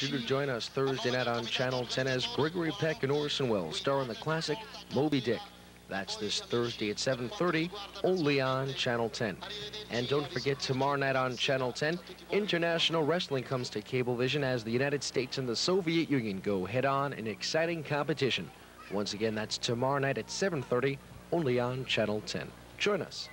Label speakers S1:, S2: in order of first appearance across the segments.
S1: invite you to join us Thursday night on Channel 10 as Gregory Peck and Orson Welles star in the classic Moby Dick. That's this Thursday at 7:30, only on Channel 10. And don't forget, tomorrow night on Channel 10, international wrestling comes to Cablevision as the United States and the Soviet Union go head-on in exciting competition. Once again, that's tomorrow night at 7:30, only on Channel 10. Join us.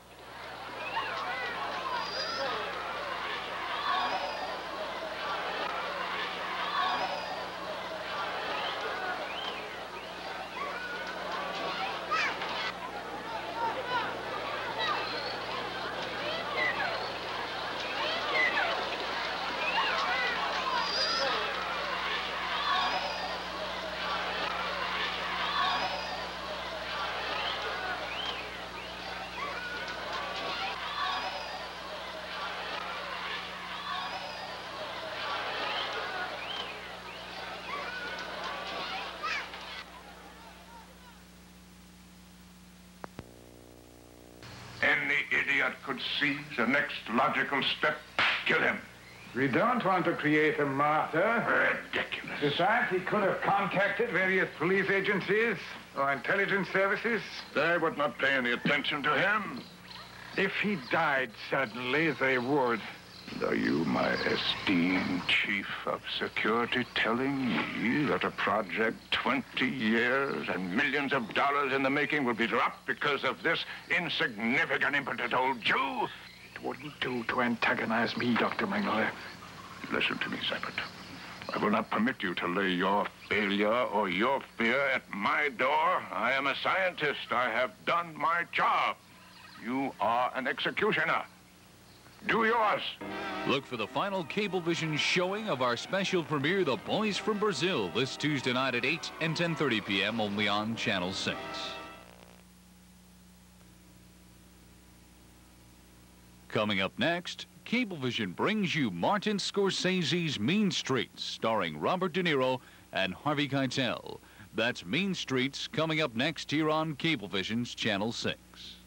S2: Any idiot could see the next logical step. Kill him.
S3: We don't want to create a martyr.
S2: Ridiculous.
S3: Besides, he could have contacted various police agencies or intelligence services.
S2: They would not pay any attention to him.
S3: If he died suddenly, they would.
S2: And are you, my esteemed chief of security, telling me that a project 20 years and millions of dollars in the making will be dropped because of this insignificant, impotent old Jew?
S3: It wouldn't do to antagonize me, Dr. Mengele.
S2: Listen to me, Seibert. I will not permit you to lay your failure or your fear at my door. I am a scientist. I have done my job. You are an executioner. Do yours.
S4: Look for the final Cablevision showing of our special premiere, The Boys from Brazil, this Tuesday night at 8 and 10:30 p.m. only on Channel 6. Coming up next, Cablevision brings you Martin Scorsese's Mean Streets, starring Robert De Niro and Harvey Keitel. That's Mean Streets coming up next here on Cablevision's Channel 6.